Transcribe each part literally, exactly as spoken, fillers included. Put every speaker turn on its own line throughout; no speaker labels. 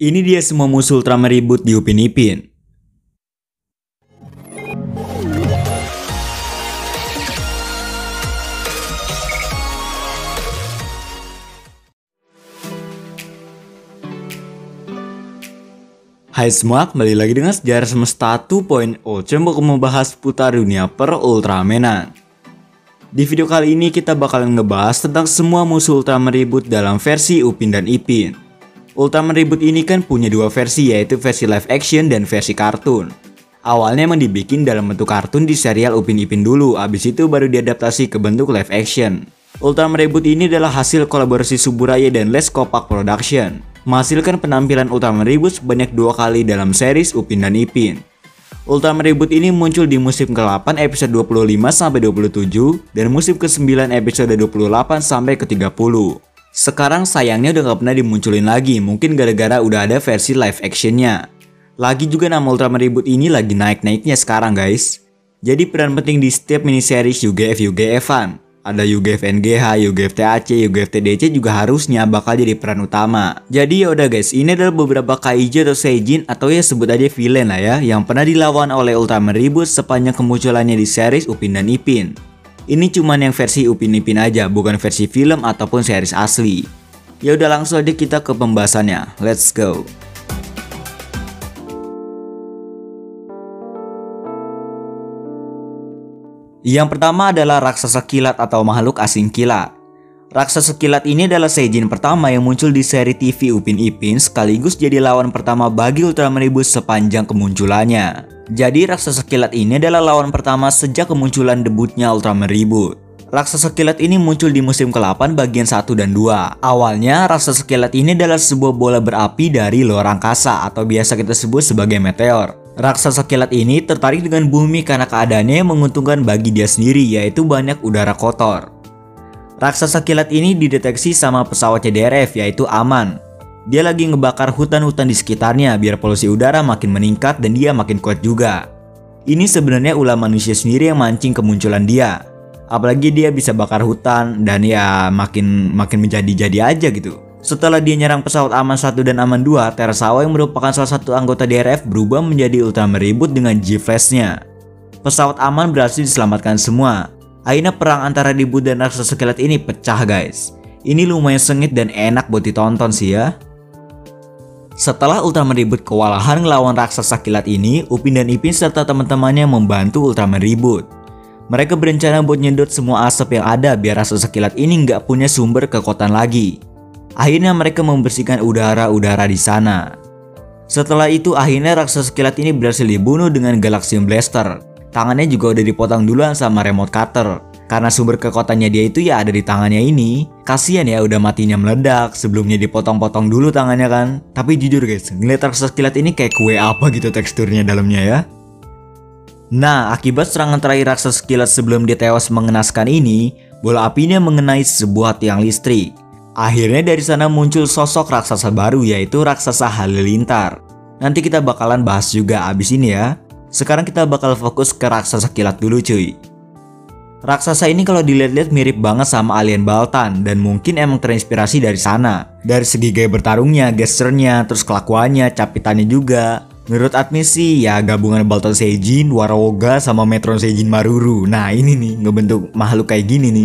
Ini dia semua musuh Ultraman Reboot di Upin Ipin. Hai semua, kembali lagi dengan Sejarah Semesta dua titik nol. Coba aku membahas seputar dunia per Ultramanan. Di video kali ini kita bakalan ngebahas tentang semua musuh Ultraman Reboot dalam versi Upin dan Ipin. Ultraman Reboot ini kan punya dua versi, yaitu versi live action dan versi kartun. Awalnya emang dibikin dalam bentuk kartun di serial Upin Ipin dulu, abis itu baru diadaptasi ke bentuk live action. Ultraman Reboot ini adalah hasil kolaborasi Suburaya dan Les Kopak Production, menghasilkan penampilan Ultraman Reboot sebanyak dua kali dalam series Upin dan Ipin. Ultraman Reboot ini muncul di musim ke delapan episode dua puluh lima sampai dua puluh tujuh dan musim ke sembilan episode dua puluh delapan sampai ke tiga puluh. Sekarang sayangnya udah gak pernah dimunculin lagi, mungkin gara-gara udah ada versi live actionnya. Lagi juga nama Ultraman Reboot ini lagi naik-naiknya sekarang guys. Jadi peran penting di setiap miniseries U G F U G F-an. Ada U G F N G H, U G F T A C, U G F T D C juga harusnya bakal jadi peran utama. Jadi yaudah guys, ini adalah beberapa kaiju atau seijin atau ya sebut aja villain lah ya, yang pernah dilawan oleh Ultraman Reboot sepanjang kemunculannya di series Upin dan Ipin. Ini cuman yang versi Upin Ipin aja, bukan versi film ataupun series asli. Ya udah langsung aja kita ke pembahasannya. Let's go. Yang pertama adalah raksasa kilat atau makhluk asing kilat. Raksasa kilat ini adalah seijin pertama yang muncul di seri T V Upin Ipin sekaligus jadi lawan pertama bagi Ultraman Reboot sepanjang kemunculannya. Jadi raksasa kilat ini adalah lawan pertama sejak kemunculan debutnya Ultraman Reboot. Raksasa kilat ini muncul di musim ke delapan bagian satu dan dua. Awalnya raksasa kilat ini adalah sebuah bola berapi dari luar angkasa atau biasa kita sebut sebagai meteor. Raksasa kilat ini tertarik dengan bumi karena keadaannya yang menguntungkan bagi dia sendiri, yaitu banyak udara kotor. Raksasa kilat ini dideteksi sama pesawat C D R F yaitu Aman. Dia lagi ngebakar hutan-hutan di sekitarnya biar polusi udara makin meningkat dan dia makin kuat juga. Ini sebenarnya ulah manusia sendiri yang mancing kemunculan dia. Apalagi dia bisa bakar hutan dan ya makin makin menjadi-jadi aja gitu. Setelah dia nyerang pesawat Aman satu dan Aman dua, Terasawa yang merupakan salah satu anggota D R F berubah menjadi Ultraman Reboot dengan G-Flash-nya. Pesawat Aman berhasil diselamatkan semua. Akhirnya perang antara Reboot dan raksasa kilat ini pecah guys. Ini lumayan sengit dan enak buat ditonton sih ya. Setelah Ultraman Reboot kewalahan ngelawan raksasa kilat ini, Upin dan Ipin serta teman-temannya membantu Ultraman Reboot. Mereka berencana buat nyedot semua asap yang ada biar raksasa kilat ini nggak punya sumber kekuatan lagi. Akhirnya mereka membersihkan udara-udara di sana. Setelah itu akhirnya raksasa kilat ini berhasil dibunuh dengan Galaxian Blaster. Tangannya juga udah dipotong duluan sama remote cutter. Karena sumber kekuatannya dia itu ya ada di tangannya ini. Kasian ya udah matinya meledak, sebelumnya dipotong-potong dulu tangannya kan. Tapi jujur guys, ngeliat raksasa kilat ini kayak kue apa gitu teksturnya dalamnya ya. Nah, akibat serangan terakhir raksasa kilat sebelum dia tewas mengenaskan ini, bola apinya mengenai sebuah tiang listrik. Akhirnya dari sana muncul sosok raksasa baru yaitu raksasa Halilintar. Nanti kita bakalan bahas juga abis ini ya. Sekarang kita bakal fokus ke raksasa kilat dulu cuy. Raksasa ini kalau dilihat-lihat mirip banget sama alien Baltan dan mungkin emang terinspirasi dari sana. Dari segi gaya bertarungnya, gesturnya, terus kelakuannya, capitannya juga. Menurut admin sih ya gabungan Baltan Seijin, Warawoga sama Metron Seijin Maruru. Nah ini nih ngebentuk makhluk kayak gini nih.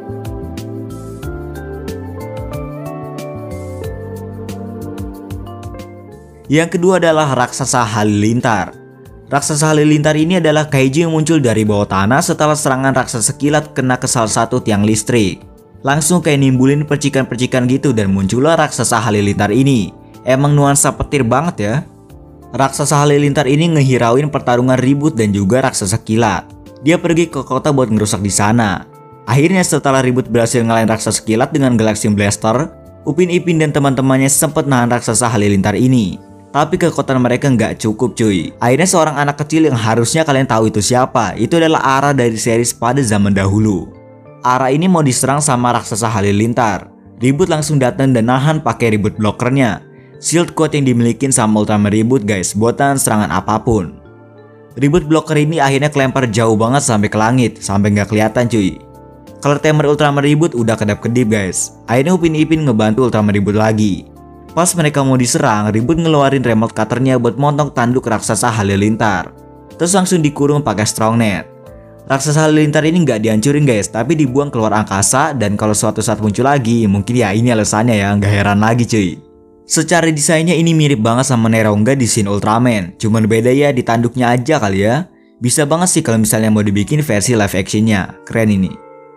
Yang kedua adalah raksasa Halilintar. Raksasa Halilintar ini adalah kaiju yang muncul dari bawah tanah setelah serangan raksasa kilat kena ke salah satu tiang listrik. Langsung kayak nimbulin percikan-percikan gitu dan muncullah raksasa Halilintar ini. Emang nuansa petir banget ya. Raksasa Halilintar ini ngehirauin pertarungan Reboot dan juga raksasa kilat. Dia pergi ke kota buat ngerusak di sana. Akhirnya setelah Reboot berhasil ngalahin raksasa kilat dengan Galaxian Blaster, Upin Ipin dan teman-temannya sempat nahan raksasa Halilintar ini. Tapi kekuatan mereka nggak cukup cuy. Akhirnya seorang anak kecil yang harusnya kalian tahu itu siapa, itu adalah Ara dari series pada zaman dahulu. Ara ini mau diserang sama raksasa Halilintar. Reboot langsung datang dan nahan pakai Reboot blockernya. Shield kuat yang dimilikin sama Ultraman Reboot guys, buatan serangan apapun. Reboot blocker ini akhirnya kelempar jauh banget sampai ke langit, sampai nggak kelihatan cuy. Color Tamer Ultraman Reboot udah kedap-kedip guys. Akhirnya Upin Ipin ngebantu Ultraman Reboot lagi. Pas mereka mau diserang, Ribut ngeluarin remote cutternya buat motong tanduk raksasa halilintar. Terus langsung dikurung pakai strongnet. Raksasa halilintar ini nggak dihancurin guys, tapi dibuang keluar angkasa, dan kalau suatu saat muncul lagi, mungkin ya ini alasannya ya, nggak heran lagi cuy. Secara desainnya ini mirip banget sama Neronga di Shin Ultraman, cuman beda ya di tanduknya aja kali ya. Bisa banget sih kalau misalnya mau dibikin versi live actionnya, keren ini.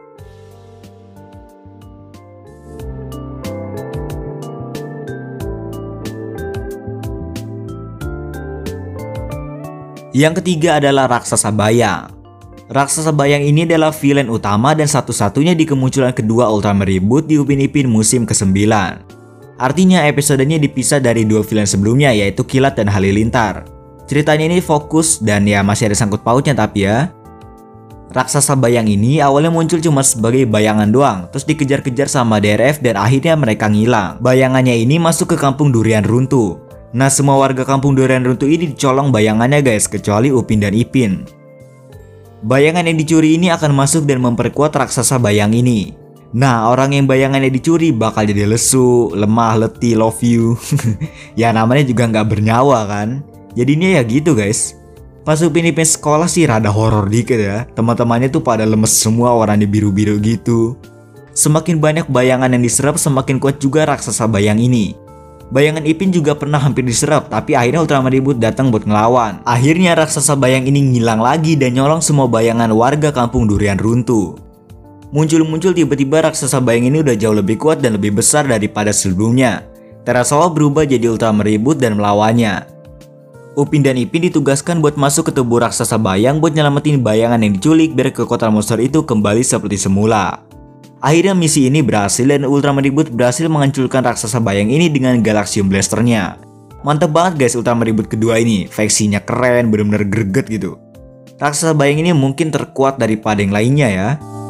Yang ketiga adalah Raksasa Bayang. Raksasa Bayang ini adalah villain utama dan satu-satunya di kemunculan kedua Ultraman Reboot di Upin Ipin musim kesembilan. Artinya episodenya dipisah dari dua villain sebelumnya, yaitu Kilat dan Halilintar. Ceritanya ini fokus dan ya masih ada sangkut pautnya, tapi ya Raksasa Bayang ini awalnya muncul cuma sebagai bayangan doang, terus dikejar-kejar sama D R F dan akhirnya mereka ngilang. Bayangannya ini masuk ke kampung Durian Runtuh. Nah, semua warga kampung Durian Runtuh ini dicolong bayangannya guys, kecuali Upin dan Ipin. Bayangan yang dicuri ini akan masuk dan memperkuat Raksasa Bayang ini. Nah, orang yang bayangannya dicuri bakal jadi lesu, lemah, letih, love you. Ya namanya juga nggak bernyawa kan. Jadinya ya gitu guys. Pas Upin Ipin sekolah sih rada horor dikit ya. Teman-temannya tuh pada lemes semua, warnanya biru-biru gitu. Semakin banyak bayangan yang diserap, semakin kuat juga Raksasa Bayang ini. Bayangan Ipin juga pernah hampir diserap, tapi akhirnya Ultraman Reboot datang buat ngelawan. Akhirnya Raksasa Bayang ini ngilang lagi dan nyolong semua bayangan warga kampung Durian Runtuh. Muncul-muncul tiba-tiba Raksasa Bayang ini udah jauh lebih kuat dan lebih besar daripada sebelumnya. Terasova berubah jadi Ultraman Reboot dan melawannya. Upin dan Ipin ditugaskan buat masuk ke tubuh Raksasa Bayang buat nyelamatin bayangan yang diculik biar kekuatan monster itu kembali seperti semula. Akhirnya misi ini berhasil dan Ultraman Reboot berhasil menghancurkan Raksasa Bayang ini dengan Galaxium Blasternya. Mantep banget guys Ultraman Reboot kedua ini, faksinya keren, bener-bener greget gitu. Raksasa Bayang ini mungkin terkuat daripada yang lainnya ya.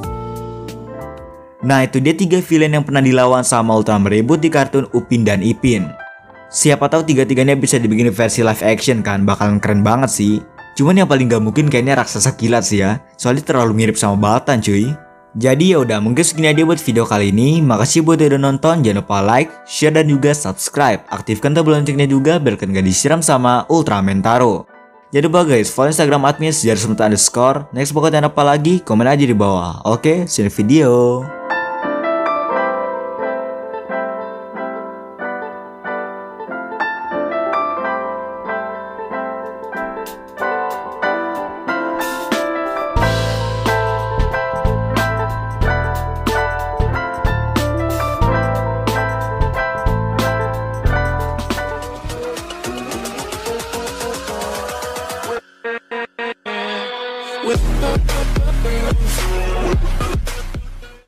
Nah, itu dia tiga villain yang pernah dilawan sama Ultraman Reboot di kartun Upin dan Ipin. Siapa tahu tiga-tiganya bisa dibikin versi live action kan, bakalan keren banget sih. Cuman yang paling gak mungkin kayaknya Raksasa Kilat sih ya, soalnya terlalu mirip sama Baltan cuy. Jadi ya udah, mungkin segini aja buat video kali ini. Makasih buat yang udah nonton, jangan lupa like, share dan juga subscribe. Aktifkan tombol loncengnya juga biar kalian gak disiram sama Ultraman Taro. Jangan lupa guys, follow Instagram admin sejarah sementara underscore. Next pokoknya apa lagi, komen aja di bawah. Oke, see you in the video.
With